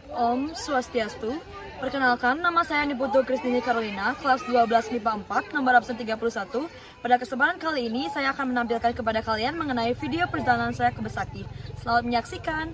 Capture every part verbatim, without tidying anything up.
Om Swastiastu. Perkenalkan, nama saya Niputu Kristini Carolina, kelas dua belas M I P A empat, nomor absen tiga puluh satu. Pada kesempatan kali ini, saya akan menampilkan kepada kalian mengenai video perjalanan saya ke Besaki. Selamat menyaksikan!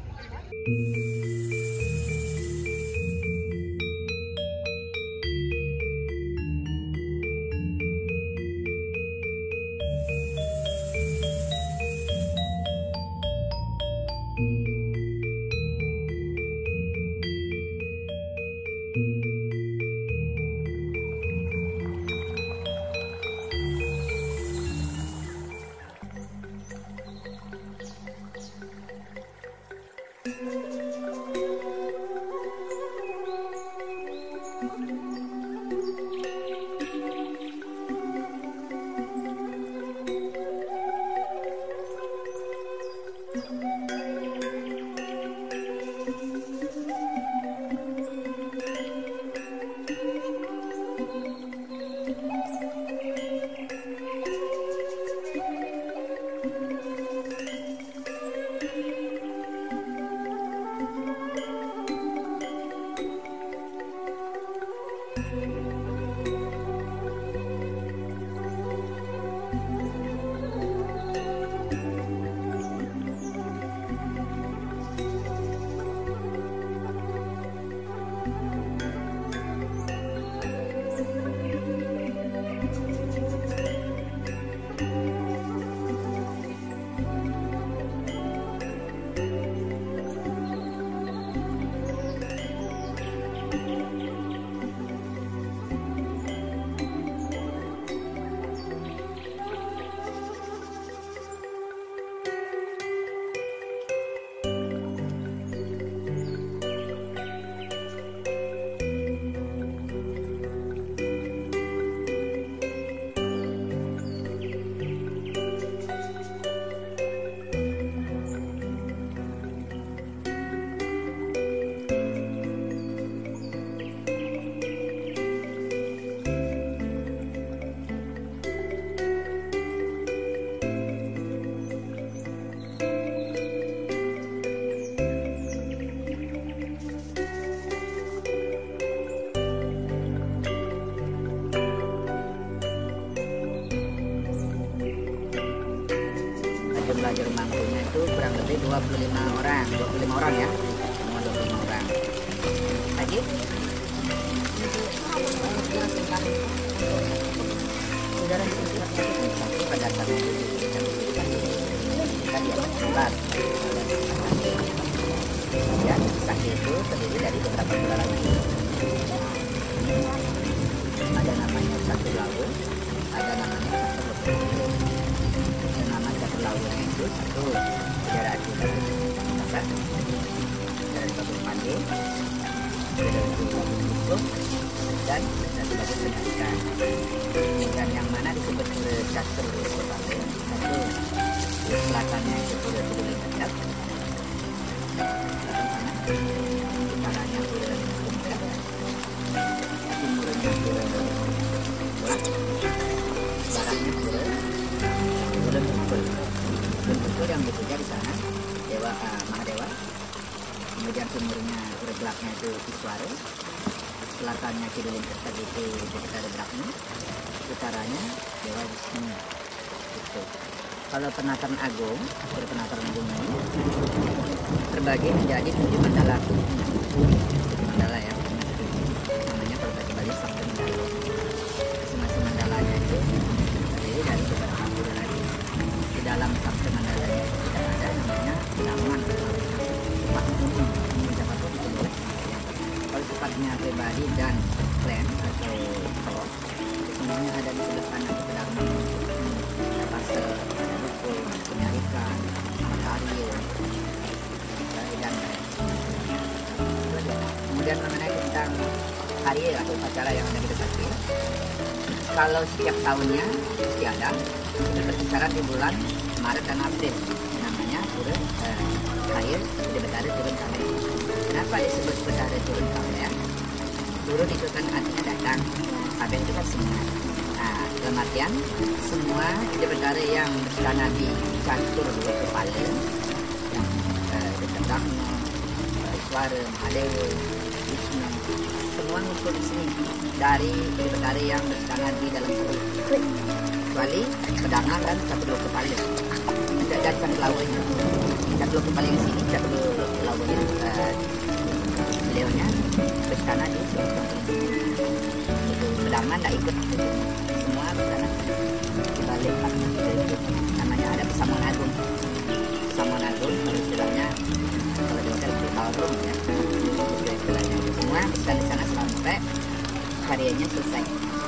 Jumlah juru mampunya itu kurang lebih dua puluh lima orang, dua puluh lima orang ya, semua dua puluh lima orang. Lagi? Udara di sini satu pada satu kita di atas empat. Ya, Besaki itu terdiri dari beberapa pulau lagi. Ada namanya Satu Lawu, ada namanya Satu Lawu. Lautnya itu satu daerah di Bapak dari Bapak Mandi, dari Bapak dan satu lagi pendidikan. Dan yang mana disebut Catur Bapak satu selatannya itu sudah tidak dekat, utaranya sudah dekat, timurnya sudah dekat, baratnya sudah sudah dekat. Betul yang bekerja di sana Dewa uh, Mahadewa, kemudian timurnya Ureglaknya itu Iswara, selatannya Kidulin Kertajiti Bukitara Brahmi, utaranya Dewa Wisnu. Gitu. Kalau penataran agung atau penataran agung ini terbagi menjadi tujuh mandala, tujuh mandala ya, namanya kalau bahasa Bali Sabda Mandala. Masing-masing mandalanya itu terdiri dari beberapa pura lagi. Di dalam Sabda Mandalanya tidak ada namanya daman tempat umum menjabat itu boleh. Kalau sifatnya pribadi dan klan atau kalau semuanya ada di sebelah kanan itu daman pasal ada buku penyarikan matahari dan kemudian mengenai tentang hari atau upacara yang ada di Besaki. Kalau setiap tahunnya pasti ada, itu berkisaran di bulan Maret dan April, namanya turun eh, air di Betara turun kali. Kenapa disebut Betara turun kali ya? Turun itu kan artinya datang, Kabeh itu kan semua. Nah, dalam artian semua di Betara yang berstana di catur dua kepala, yang eh, di tengah Warem, ada di sini. Semua ngumpul di sini dari dari yang bertangan di dalam perut. Kecuali pedangan dan satu dua kepala. Tidak ada kan lawannya. Satu dua kepala yang sini, satu dua lawannya. Beliaunya bertangan di sini. Pedangan tak ikut. Semua bertangan di balik itu. Namanya ada Pesamuan Agung. Pesamuan Agung kalau istilahnya kalau di hotel ballroom ya. Istilahnya itu semua bisa di sana sampai karyanya selesai.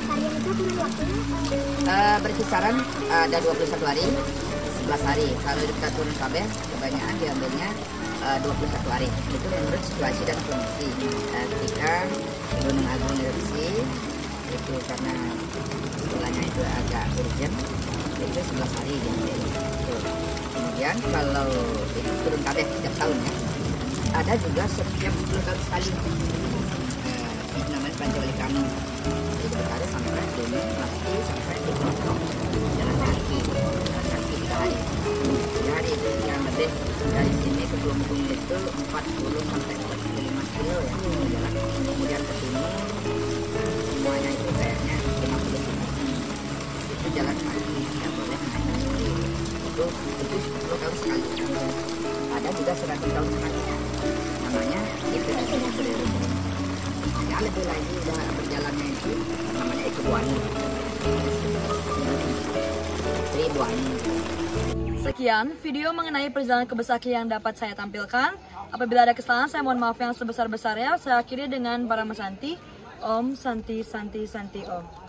Uh, berkisaran uh, ada dua puluh satu hari, sebelas hari. Kalau kita turun kabeh, kebanyakan diambilnya uh, dua puluh satu hari. Itu menurut situasi dan kondisi. Uh, ketika Gunung Agung erupsi, itu karena istilahnya itu agak urgent, itu sebelas hari diambil. Kemudian kalau itu turun kabeh setiap tahun ya, ada juga setiap sepuluh tahun sekali. Uh, itu namanya Pancawali Kano. Jadi berkali sampai gunung pasti sampai di Gunung jalan kaki, jalan kaki tiga hari. Tiga hari itu yang lebih dari sini ke Kelungkung itu empat puluh sampai empat puluh lima kilo ya jalan. Kemudian ke timur semuanya itu kayaknya lima puluh kilo. Itu jalan kaki, tidak boleh naik sendiri. Itu itu sepuluh tahun sekali. Ada juga seratus tahun sekali. Namanya itu namanya berdiri. Ya lebih lagi udah berjalannya itu namanya Ikubuani. Tribuani. Sekian video mengenai perjalanan ke Besaki yang dapat saya tampilkan. Apabila ada kesalahan, saya mohon maaf yang sebesar-besarnya. Saya akhiri dengan para Santi. Om Santi Santi Santi Om.